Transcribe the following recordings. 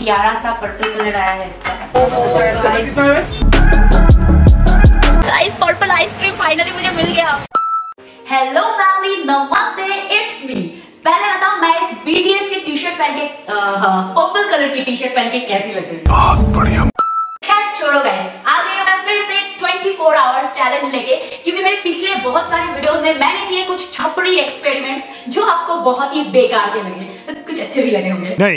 प्यारा सा purple colour आया है इसका। गाइस पर्पल आइसक्रीम फाइनली मुझे मिल गया। हेलो फैमिली, नमस्ते, इट्स मी। पहले बताओ मैं इस BTS की टी शर्ट पहन के पर्पल कलर की टी शर्ट पहन के कैसी लग रही है? बहुत बढ़िया। खैर छोड़ो गाइस, आ गई हूं मैं फिर से 24 आवर्स चैलेंज लेके, क्योंकि मेरे पिछले बहुत सारे वीडियोस में मैंने किए कुछ छपड़ी एक्सपेरिमेंट्स जो आपको बहुत ही बेकार के लगे, तो कुछ अच्छे भी लगे होंगे। नहीं।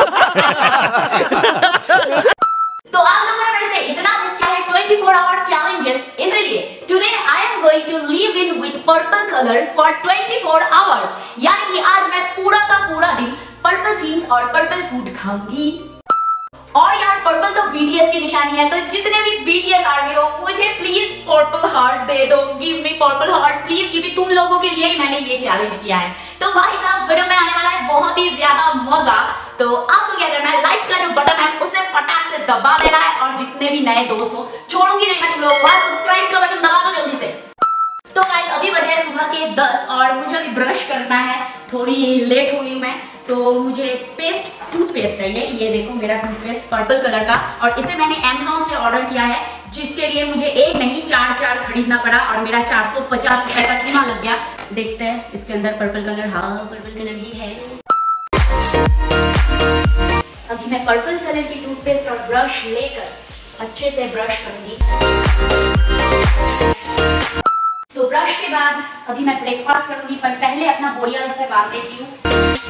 तो आप लोगों ने मेरे से इतना मिस किया है 24 आवर चैलेंजेस, इसलिए today I am going to live in with purple colour for 24 hours. यानी कि आज मैं पूरा का पूरा दिन पर्पल थिंग्स और पर्पल फूड खाऊंगी। और यार पर्पल तो BTS की निशानी है, तो जितने भी BTS आर्मी हो मुझे प्लीज पर्पल हार्ट दे दो, give me purple heart please, क्योंकि तुम लोगों के लिए ही मैंने ये चैलेंज किया है। तो भाई साहब वीडियो में आने वाला है बहुत ही ज्यादा मजा। तो आपको क्या करना है, लाइक का जो बटन है उसे फटाक से दबा देना है, और जितने भी नए दोस्त हो छोड़ूंगी नहीं मैं तुम लोगों को, सब्सक्राइब का बटन दबा दो जल्दी से। तो गाइस अभी बजे है सुबह के 10 और मुझे अभी ब्रश करना है, थोड़ी लेट हो गई मैं, तो मुझे टूथपेस्ट चाहिए। ये देखो मेरा टूथपेस्ट पर्पल कलर का, और इसे मैंने Amazon से ऑर्डर किया है, जिसके लिए मुझे एक नहीं चार खरीदना पड़ा, और मेरा 450 रुपए का चूना लग गया। देखते हैं इसके अंदर पर्पल कलर, हाँ पर्पल कलर ही है। अभी मैं पर्पल कलर की टूथपेस्ट और ब्रश लेकर अच्छे से ब्रश करूंगी। तो ब्रश के बाद अभी मैं ब्रेकफास्ट करूंगी, पर पहले अपना बोरिया बिस्तर बांध देती हूँ।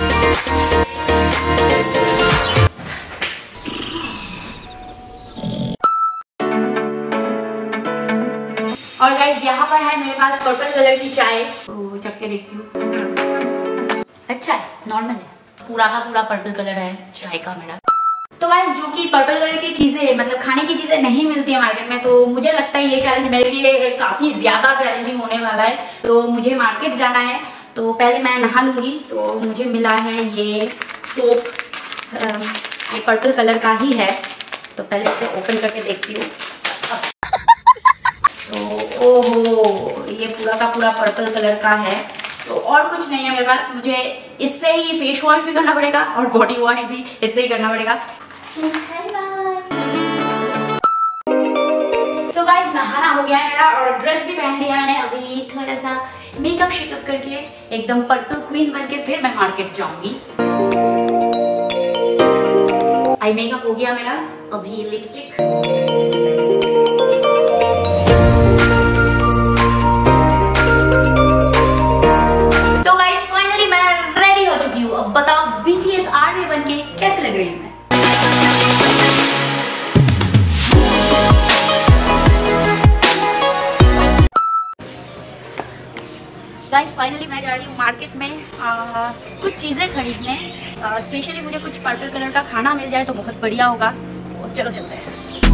और गाइस यहाँ पर है मेरे पास पर्पल कलर की चाय, तो चख के देखती हूँ। अच्छा है, नॉर्मल है, पूरा का पूरा पर्पल कलर है चाय का मेरा। तो गाइस जो कि पर्पल कलर की चीजें मतलब खाने की चीजें नहीं मिलती है मार्केट में, तो मुझे लगता है ये चैलेंज मेरे लिए काफी ज्यादा चैलेंजिंग होने वाला है। तो मुझे मार्केट जाना है, तो पहले मैं नहा लूंगी। तो मुझे मिला है ये सोप, ये पर्पल कलर का ही है, तो पहले इसे ओपन करके देखती हूँ। तो ओहो, ये पूरा का पूरा पर्पल कलर का है। तो और कुछ नहीं है मेरे पास, मुझे इससे ही फेस वॉश भी करना पड़ेगा और बॉडी वॉश भी इससे ही करना पड़ेगा। तो गाइस नहाना हो गया है मेरा, और ड्रेस भी पहन लिया मैंने। अभी थोड़ा सा मेकअप शेकअप करके एकदम पर्पल क्वीन बनके फिर मैं मार्केट जाऊंगी। आई मेकअप हो गया मेरा, अभी लिपस्टिक। तो गाइस फाइनली मैं रेडी हो चुकी हूँ। अब बताओ BTS आर्मी बनके कैसे लग रही हूँ मैं? गाइस फाइनली मैं जा रही हूँ मार्केट में कुछ चीज़ें खरीदने। स्पेशली मुझे कुछ पर्पल कलर का खाना मिल जाए तो बहुत बढ़िया होगा। तो चलो चलते हैं।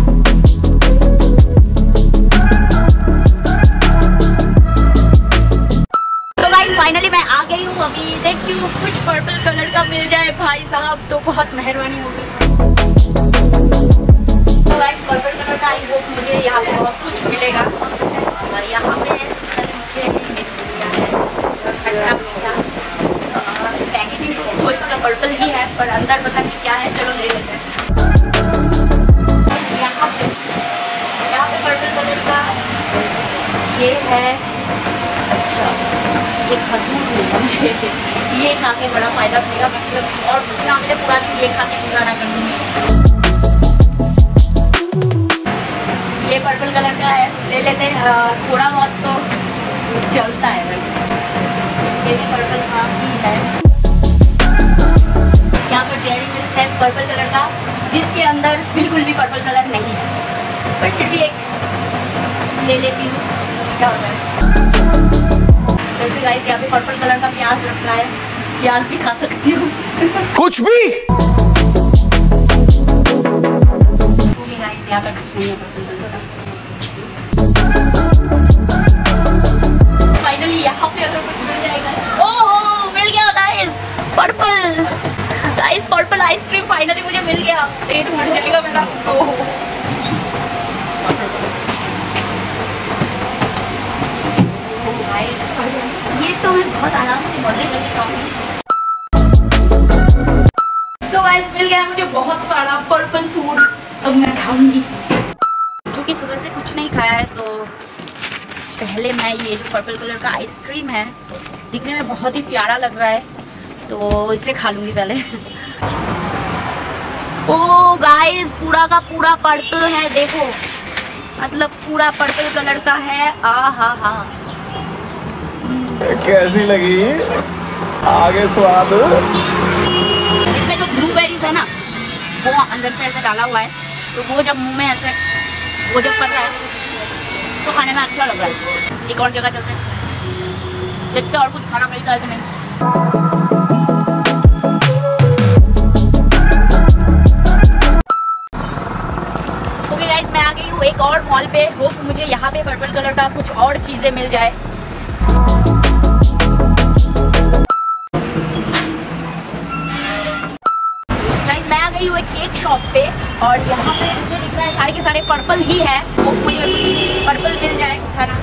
तो गाइस फाइनली मैं आ गई हूँ, अभी देखती हूँ कुछ पर्पल कलर का मिल जाए भाई साहब तो बहुत मेहरबानी होगी। तो गाइस पर्पल कलर का आई होप मुझे यहाँ पे बहुत कुछ मिलेगा। और यहाँ पे सबसे मुझे पैकेजिंग तो इसका पर्पल ही है, पर अंदर पता नहीं क्या है, चलो ले लेते हैं। यहाँ पे पर्पल कलर का ये है। अच्छा ये खजूर मिलेगा, ये खा के बड़ा फायदा मिलेगा, मतलब और कुछ ना मिले पूरा दिन ये खा के गुजारा कर लूँगी। ये पर्पल कलर का है, ले लेते हैं। थोड़ा बहुत तो चलता है भाई, ये भी पर्पल का ही है। यहाँ पर डेयरी मिल्क है पर्पल कलर का, जिसके अंदर बिल्कुल भी पर्पल कलर नहीं है, पर फिर भी एक ले लेती हूँ, क्या होता है। वैसे गाइस यहाँ पे पर्पल कलर का प्याज रखा है, प्याज भी खा सकती हूँ। कुछ भी। गाइस यहाँ पर कुछ नहीं है पर्पल कलर का। फाइनली यहाँ पे अगर कुछ मिल जाएगा। ओह मिल गया guys purple, guys purple ice cream finally मुझे मिल गया, पेट भर जाएगा मेरा। ओह गाइस ये तो मैं बहुत आराम से मजे करके खाऊंगी। तो गाइस मिल गया मुझे बहुत सारा पर्पल फूड, अब मैं खाऊंगी। क्योंकि सुबह से कुछ नहीं खाया है तो पहले मैं ये जो पर्पल कलर का आइसक्रीम है, दिखने में बहुत ही प्यारा लग रहा है, तो इसे खा लूंगी पहले। ओ गाइस पूरा का पूरा पर्पल है, देखो मतलब पूरा पर्पल कलर का है। हा कैसी लगी आगे स्वाद? इसमें जो ब्लूबेरीज है ना वो अंदर से ऐसे डाला हुआ है, तो वो जब मुंह में ऐसे वो जब पड़ रहा है तो खाने में अच्छा लग रहा है। एक और जगह चलते हैं, देखते और कुछ खाना मिलता है कि नहीं। ओके गाइस मैं आ गई हूँ एक और मॉल पे। होप मुझे यहाँ पे पर्पल कलर का कुछ और चीजें मिल जाए। गाइस मैं आ गई हूँ एक केक शॉप पे और यहाँ पे मुझे दिख रहा है सारे के सारे पर्पल ही है। होप मुझे कुछ पर्पल मिल जाए खाना।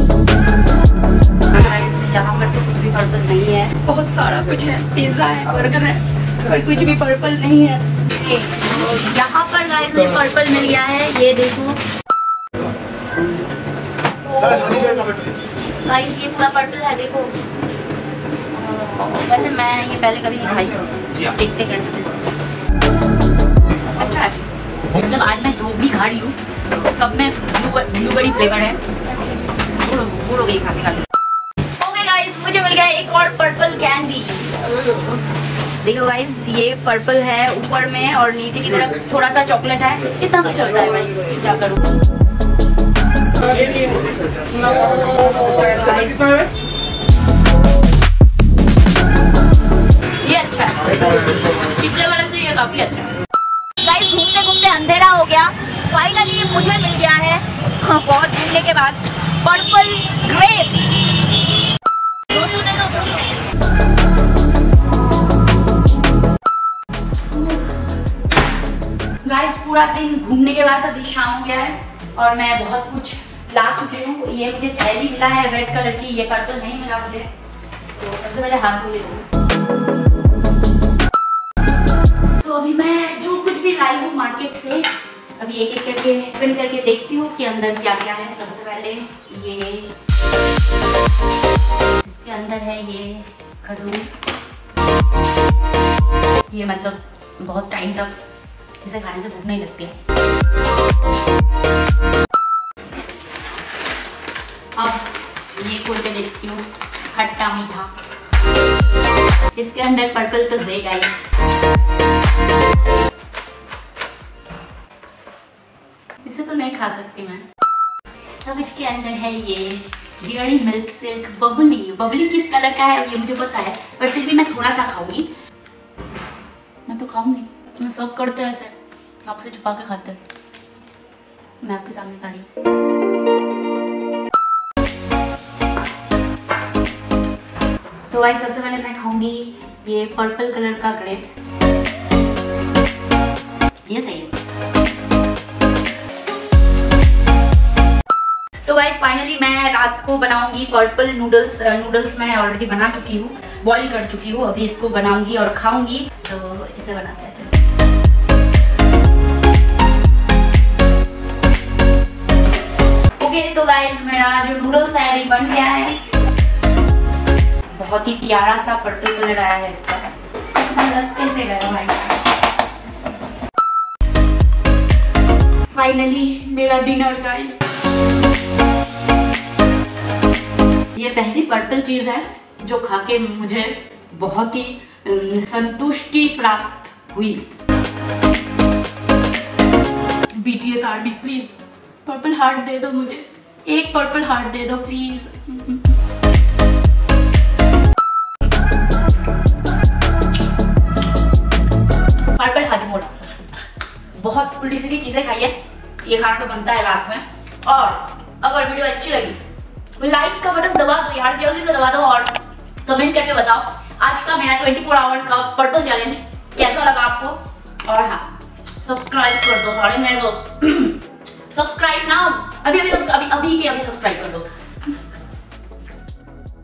यहाँ पर तो कुछ भी पर्पल नहीं है, बहुत सारा कुछ है, पिज्जा है, बर्गर है, और कुछ भी पर्पल नहीं है। यहाँ पर गाइस मुझे पर्पल मिल गया है, ये देखो गाइस ये पूरा पर्पल है, देखो। वैसे मैं ये पहले कभी नहीं खाई, देखते कैसे जैसे अच्छा है। मतलब आज मैं जो भी खा रही हूँ सब में ब्लूबेरी फ्लेवर है। बोर हो गई खाते खाते। ओके गाइस मुझे मिल गया एक और पर्पल कैंडी। देखो गाइस ये पर्पल है ऊपर में और नीचे की तरफ थोड़ा सा चॉकलेट है। इतना तो चलता है भाई, क्या करूँ। ये अच्छा है, पिछले वाले से ये काफी अच्छा है। गाइस घूमते घूमते अंधेरा हो गया, फाइनली मुझे मिल गया है बहुत घूमने के बाद पर्पल ग्रेप्स। 200 दे दो, 200। गाइस पूरा दिन घूमने के बाद अभी शाम हो गया है और मैं बहुत कुछ ला चुकी हूँ। ये मुझे थैली मिला है रेड कलर की, ये पर्पल नहीं मिला मुझे, तो सबसे पहले हाथ धो लेती। तो अभी मैं जो कुछ भी लाई हूँ मार्केट से, अभी एक एक करके ओपन करके देखती हूँ कि अंदर क्या क्या है। सबसे पहले ये इसके अंदर है ये खजूर। ये मतलब बहुत टाइम तक इसे खाने से भूख नहीं लगती है। अब ये खोल के देखती हूँ, खट्टा मीठा। इसके अंदर पर्पल तो है गाइस। इसे तो नहीं खा सकती मैं। अब इसके अंदर है ये Dairy Milk Silk Bubbly. Bubbly किस कलर का है ये मुझे पता है, पर फिर भी मैं थोड़ा सा खाऊंगी। मैं तो खाऊंगी, मैं सब करते हैं ऐसे, आपसे छुपा के खाते हैं। मैं आपके सामने खा रही हूँ। तो भाई सबसे पहले मैं खाऊंगी ये पर्पल कलर का ग्रेप्स। ये सही है। तो गाइस फाइनली मैं रात को बनाऊंगी पर्पल नूडल्स। नूडल्स मैं ऑलरेडी बना चुकी हूँ, बॉईल कर चुकी हूँ। अभी इसको बनाऊंगी और खाऊंगी, तो इसे बनाते हैं। चलो ओके, तो गाइस मेरा जो नूडल्स है अभी बन गया है। बहुत ही प्यारा सा पर्पल कलर आया है इसका। कैसे गया भाई? फाइनली मेरा डिनर गाइस। ये पहली पर्पल चीज है जो खा के मुझे बहुत ही संतुष्टि प्राप्त हुई। BTS army please purple heart दे दो मुझे, एक पर्पल हार्ट दे दो प्लीज। पर्पल हजमोला, बहुत उल्टी सीधी चीजें खाई है, ये खाना तो बनता है लास्ट में। और अगर वीडियो अच्छी लगी लाइक का बटन दबा दो यार, जल्दी से दबा दो और कमेंट करके बताओ आज का मेरा 24 आवर का पर्पल चैलेंज कैसा लगा आपको। और हाँ सब्सक्राइब कर दो, सॉरी मैं तो सब्सक्राइब नाउ, अभी सब्सक्राइब कर दो।